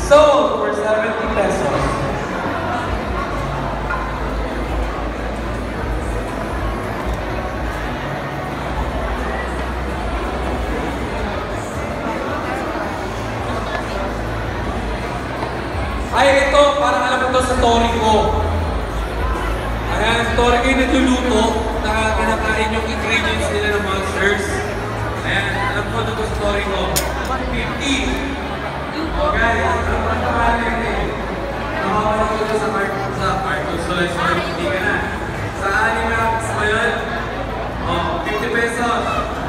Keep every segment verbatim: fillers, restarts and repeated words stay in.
Sold for seventy pesos. Ay, ito, parang alam ko ito sa tori ko. Ayan, sa tori ko yung nagluluto, na kinakain yung ingredients nila ng monsters. Ayan, alam ko ito sa tori ko. fifty. O guys, ano pa naman yun eh? Nakakawala ko ito sa cartoon, sa cartoon, so let's say, hindi ka na. Sa anime apps mo yun, o, fifty pesos.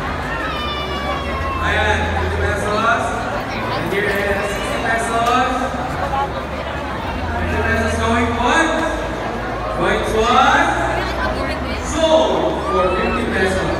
Ayan, fifty pesos. And here is sixty pesos. fifty pesos going once, going twice, sold for fifty pesos.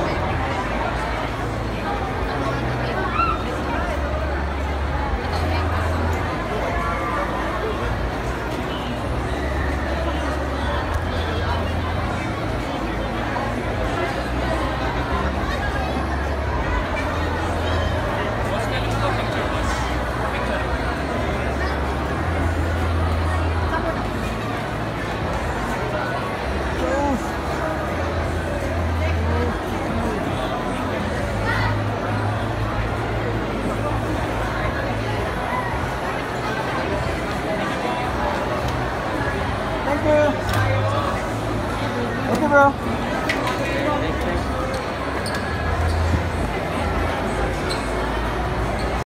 Thank you. Okay, bro.